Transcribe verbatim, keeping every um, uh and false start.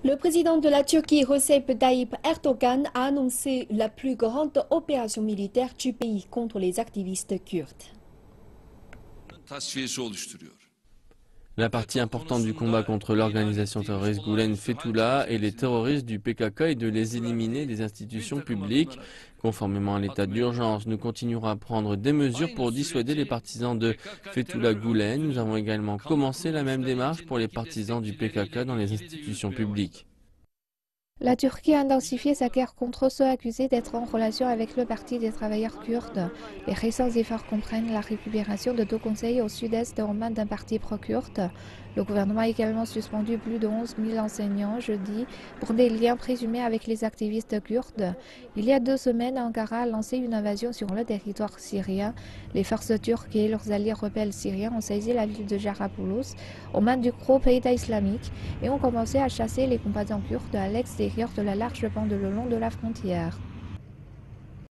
Le président de la Turquie, Recep Tayyip Erdogan, a annoncé la plus grande opération militaire du pays contre les activistes kurdes. tasfiyesi oluşturuyor. La partie importante du combat contre l'organisation terroriste Gülen Fethullah et les terroristes du P K K est de les éliminer des institutions publiques. Conformément à l'état d'urgence, nous continuerons à prendre des mesures pour dissuader les partisans de Fethullah Gülen. Nous avons également commencé la même démarche pour les partisans du P K K dans les institutions publiques. La Turquie a intensifié sa guerre contre ceux accusés d'être en relation avec le Parti des travailleurs kurdes. Les récents efforts comprennent la récupération de deux conseils au sud-est aux mains d'un parti pro-kurde. Le gouvernement a également suspendu plus de onze mille enseignants jeudi pour des liens présumés avec les activistes kurdes. Il y a deux semaines, Ankara a lancé une invasion sur le territoire syrien. Les forces turques et leurs alliés rebelles syriens ont saisi la ville de Jarabulus aux mains du groupe État islamique et ont commencé à chasser les combattants kurdes à l'extérieur de la large bande le long de la frontière.